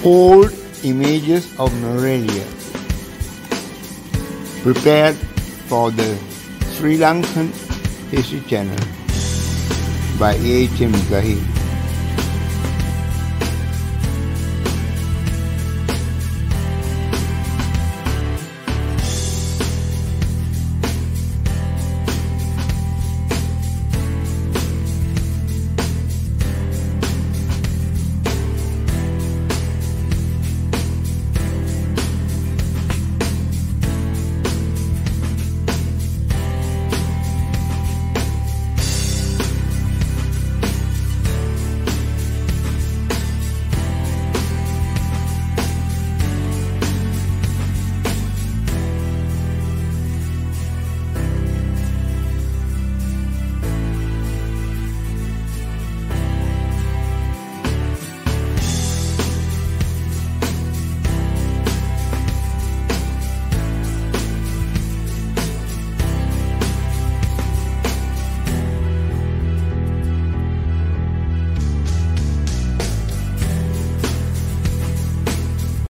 Old images of Nuwara, prepared for the Sri Lankan History Channel by A. Tim Gahi.